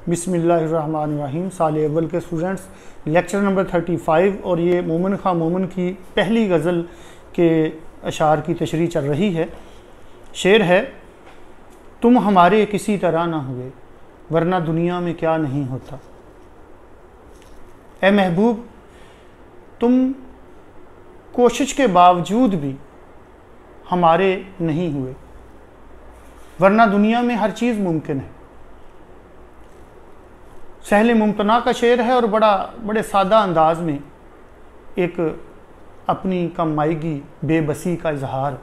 बिस्मिल्लाहिर्रहमानिर्रहीम। साल अव्वल के स्टूडेंट्स, लेक्चर नंबर 35 और ये मोमिन खां मोमिन की पहली गज़ल के अशार की तशरीह चल रही है। शेर है, तुम हमारे किसी तरह ना हुए वरना दुनिया में क्या नहीं होता। ए महबूब, तुम कोशिश के बावजूद भी हमारे नहीं हुए वरना दुनिया में हर चीज़ मुमकिन है। सहले मुमतना का शेर है और बड़े सादा अंदाज में एक अपनी कमाईगी बेबसी का इजहार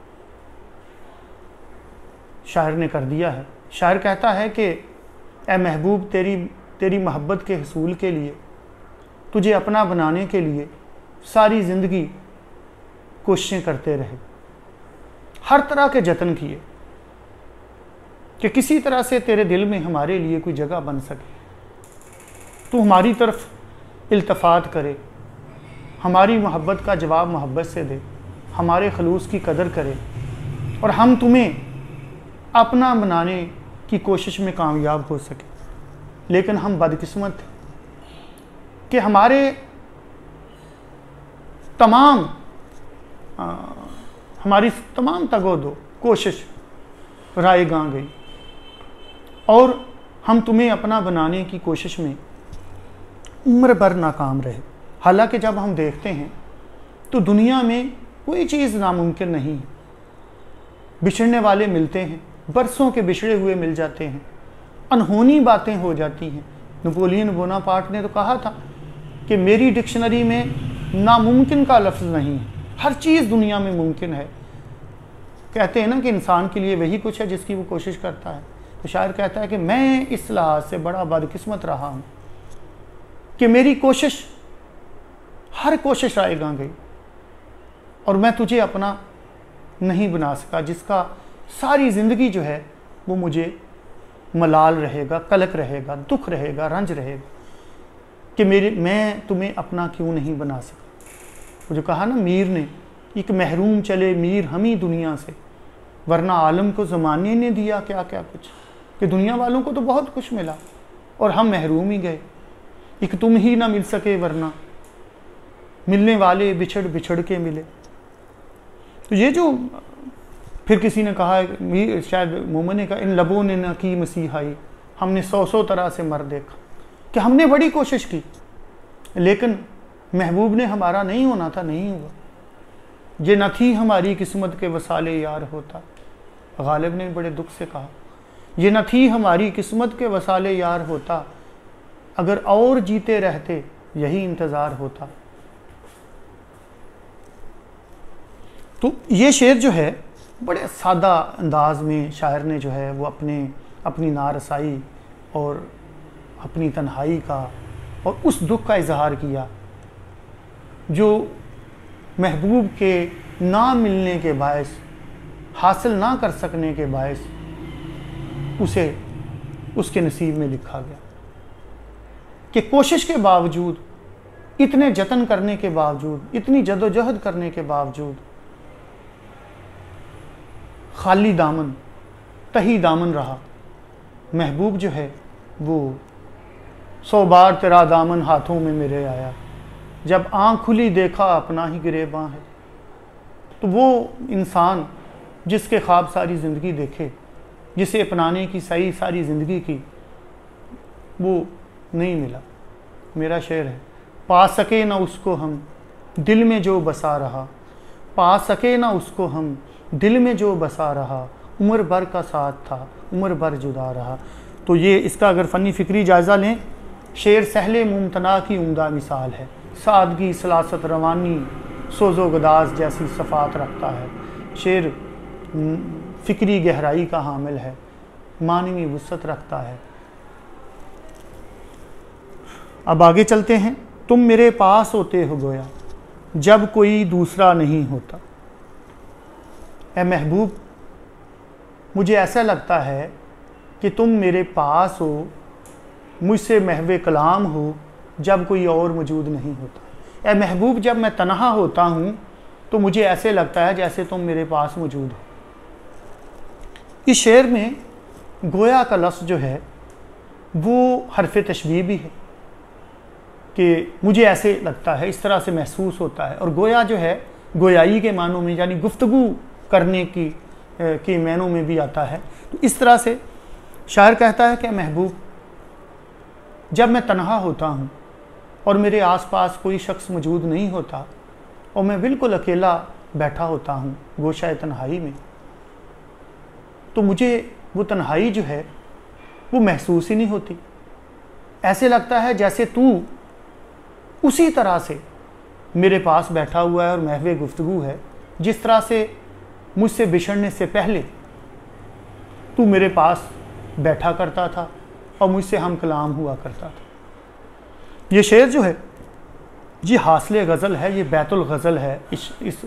शायर ने कर दिया है। शायर कहता है कि ए महबूब, तेरी मोहब्बत के हसूल के लिए, तुझे अपना बनाने के लिए सारी ज़िंदगी कोशिशें करते रहे, हर तरह के जतन किए कि किसी तरह से तेरे दिल में हमारे लिए कोई जगह बन सके। तू हमारी तरफ इल्तफ़ात करे, हमारी मोहब्बत का जवाब मोहब्बत से दे, हमारे खलूस की कदर करे और हम तुम्हें अपना बनाने की कोशिश में कामयाब हो सके। लेकिन हम बदकिस्मत थे कि हमारी तमाम तगोदो कोशिश राय गां गई और हम तुम्हें अपना बनाने की कोशिश में उम्र भर नाकाम रहे। हालांकि जब हम देखते हैं तो दुनिया में कोई चीज़ नामुमकिन नहीं है। बिछड़ने वाले मिलते हैं, बरसों के बिछड़े हुए मिल जाते हैं, अनहोनी बातें हो जाती हैं। नेपोलियन बोनापार्ट ने तो कहा था कि मेरी डिक्शनरी में नामुमकिन का लफ्ज़ नहीं है, हर चीज़ दुनिया में मुमकिन है। कहते हैं ना कि इंसान के लिए वही कुछ है जिसकी वो कोशिश करता है। तो शायर कहता है कि मैं इस लिहाज से बड़ा बदकिस्मत रहा हूँ कि मेरी कोशिश, हर कोशिश राय गां गई और मैं तुझे अपना नहीं बना सका, जिसका सारी ज़िंदगी जो है वो मुझे मलाल रहेगा, कलक रहेगा, दुख रहेगा, रंज रहेगा कि मैं तुम्हें अपना क्यों नहीं बना सका। वो जो कहा ना मीर ने, एक महरूम चले मीर हम ही दुनिया से वरना आलम को ज़माने ने दिया क्या क्या कुछ, कि दुनिया वालों को तो बहुत कुछ मिला और हम महरूम ही गए। एक तुम ही ना मिल सके वरना मिलने वाले बिछड़ बिछड़ के मिले। तो ये जो फिर किसी ने कहा, शायद मोमिन ने कहा, इन लबों ने न की मसीहाई, हमने 100 तरह से मर देखा, कि हमने बड़ी कोशिश की लेकिन महबूब ने हमारा नहीं होना था, नहीं हुआ। ये न थी हमारी किस्मत के वसाले यार होता। गालिब ने बड़े दुख से कहा, ये न थी हमारी किस्मत के वसाले यार होता, अगर और जीते रहते यही इंतज़ार होता। तो ये शेर जो है बड़े सादा अंदाज में शायर ने जो है वो अपनी नारसाई और अपनी तन्हाई का और उस दुख का इजहार किया जो महबूब के ना मिलने के बायस, हासिल ना कर सकने के बायस उसे उसके नसीब में लिखा गया कि कोशिश के बावजूद, इतने जतन करने के बावजूद, इतनी जदोजहद करने के बावजूद खाली दामन, तही दामन रहा। महबूब जो है वो 100 बार तेरा दामन हाथों में मेरे आया, जब आँख खुली देखा अपना ही गिरेबां है। तो वो इंसान जिसके ख्वाब सारी ज़िंदगी देखे, जिसे अपनाने की सही सारी ज़िंदगी की, वो नहीं मिला। मेरा शेर है, पा सके ना उसको हम दिल में जो बसा रहा, पा सके ना उसको हम दिल में जो बसा रहा, उम्र भर का साथ था उम्र भर जुदा रहा। तो ये इसका अगर फ़नी फ़िक्री जायज़ा लें, शेर सहले मुमतना की उम्दा मिसाल है। सादगी, सलासत, रवानी, सोज़ो गदाज जैसी सफ़ात रखता है। शेर फ़िक्री गहराई का हामिल है, मानवी वुसअत रखता है। अब आगे चलते हैं। तुम मेरे पास होते हो गोया जब कोई दूसरा नहीं होता। ए महबूब, मुझे ऐसा लगता है कि तुम मेरे पास हो, मुझसे महवे कलाम हो जब कोई और मौजूद नहीं होता। ए महबूब, जब मैं तन्हा होता हूँ तो मुझे ऐसे लगता है जैसे तुम मेरे पास मौजूद हो। इस शेर में गोया का लफ्ज़ जो है वो हरफ तशबीह भी है कि मुझे ऐसे लगता है, इस तरह से महसूस होता है। और गोया जो है गोयाई के मानों में यानी गुफ्तगू करने की के मानों में भी आता है। तो इस तरह से शायर कहता है कि महबूब, जब मैं तन्हा होता हूँ और मेरे आसपास कोई शख्स मौजूद नहीं होता और मैं बिल्कुल अकेला बैठा होता हूँ गोशाए तन्हाई में, तो मुझे वो तन्हाई जो है वो महसूस ही नहीं होती। ऐसे लगता है जैसे तू उसी तरह से मेरे पास बैठा हुआ है और महवे गुफ्तगू है, जिस तरह से मुझसे बिछड़ने से पहले तू मेरे पास बैठा करता था और मुझसे हम कलाम हुआ करता था। ये शेर जो है ये हासिल गज़ल है, ये बैतुल गज़ल है इस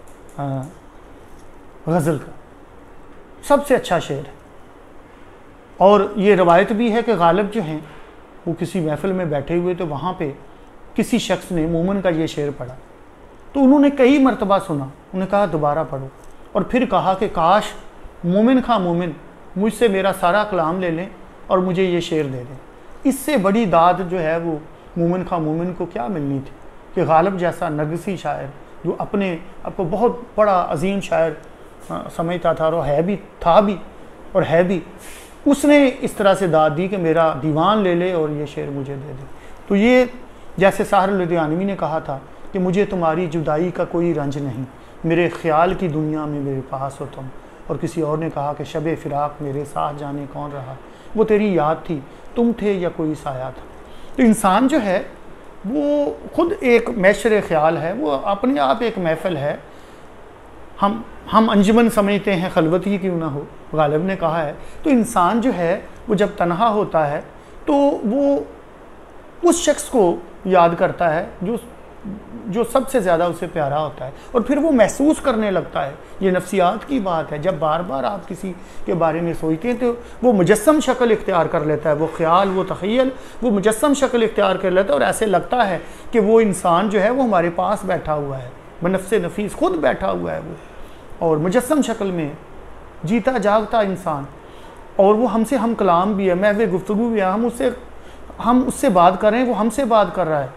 गज़ल का सबसे अच्छा शेर है। और ये रवायत भी है कि गालिब जो हैं वो किसी महफिल में बैठे हुए, तो वहाँ पे किसी शख्स ने मोमिन का ये शेर पढ़ा, तो उन्होंने कई मरतबा सुना, उन्होंने कहा दोबारा पढ़ो, और फिर कहा कि काश मोमिन खा मोमिन मुझसे मेरा सारा कलाम ले लें और मुझे ये शेर दे दें। इससे बड़ी दाद जो है वो मोमिन खा मोमिन को क्या मिलनी थी कि गालिब जैसा नरगिसी शायर जो अपने आपको बहुत बड़ा अजीम शायर समझता था और है भी, था भी और है भी, उसने इस तरह से दाद दी कि मेरा दीवान ले ले और ये शेर मुझे दे दे। तो ये जैसे साहिर लुधियानवी ने कहा था कि मुझे तुम्हारी जुदाई का कोई रंज नहीं, मेरे ख्याल की दुनिया में मेरे पास हो तुम। और किसी और ने कहा कि शबे फिराक मेरे साथ जाने कौन रहा, वो तेरी याद थी, तुम थे या कोई साया था। तो इंसान जो है वो खुद एक मैशर ख्याल है, वो अपने आप एक महफिल है। हम अंजुमन समझते हैं, खलवत ही क्यों ना हो, गालिब ने कहा है। तो इंसान जो है वो जब तन्हा होता है तो वो उस शख्स को याद करता है जो सबसे ज़्यादा उसे प्यारा होता है, और फिर वो महसूस करने लगता है। ये नफ्सियात की बात है, जब बार बार आप किसी के बारे में सोचते हैं तो वो मुजस्सम शक्ल इख्तियार कर लेता है, वो ख्याल, वो तख़य्युल, वो मुजस्सम शक्ल इख्तियार कर लेता है, और ऐसे लगता है कि वो इंसान जो है वो हमारे पास बैठा हुआ है, बनफ़्स नफीस खुद बैठा हुआ है वो, और मुजस्सम शक्ल में जीता जागता इंसान, और वो हमसे हम कलाम भी है, महवे गुफ्तगू भी है, हम उससे बात कर रहे हैं, वो हमसे बात कर रहा है।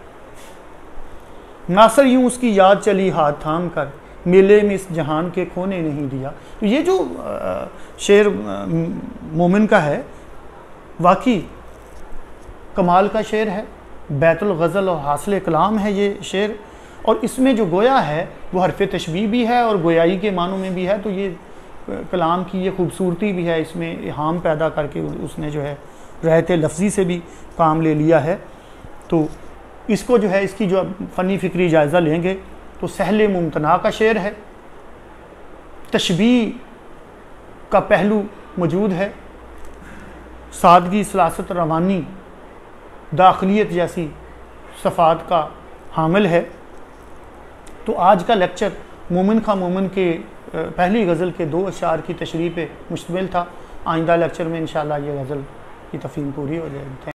नासर यूं उसकी याद चली हाथ थाम कर, मेले में इस जहान के खोने नहीं दिया। तो ये जो शेर मोमिन का है वाकई कमाल का शेर है, बैतुल गज़ल और हासिल कलाम है ये शेर। और इसमें जो गोया है वो हरफ तशबीह भी है और गोयाई के मानों में भी है। तो ये कलाम की ये खूबसूरती भी है, इसमें इहाम पैदा करके उसने जो है रहत लफ्ज़ी से भी काम ले लिया है। तो इसको जो है इसकी जो फ़नी फ़िक्री जायज़ा लेंगे तो सहले मुमतना का शेर है, तशबीह का पहलू मौजूद है, सादगी, सलासत, रवानी, दाखिलियत जैसी सफ़ात का हामिल है। तो आज का लेक्चर मोमिन खा मोमिन के पहली गज़ल के 2 अशार की तशरीह पे मुश्तमिल था। आइंदा लेक्चर में इंशाअल्लाह ये गज़ल की तफ़हीम पूरी हो जाएगी।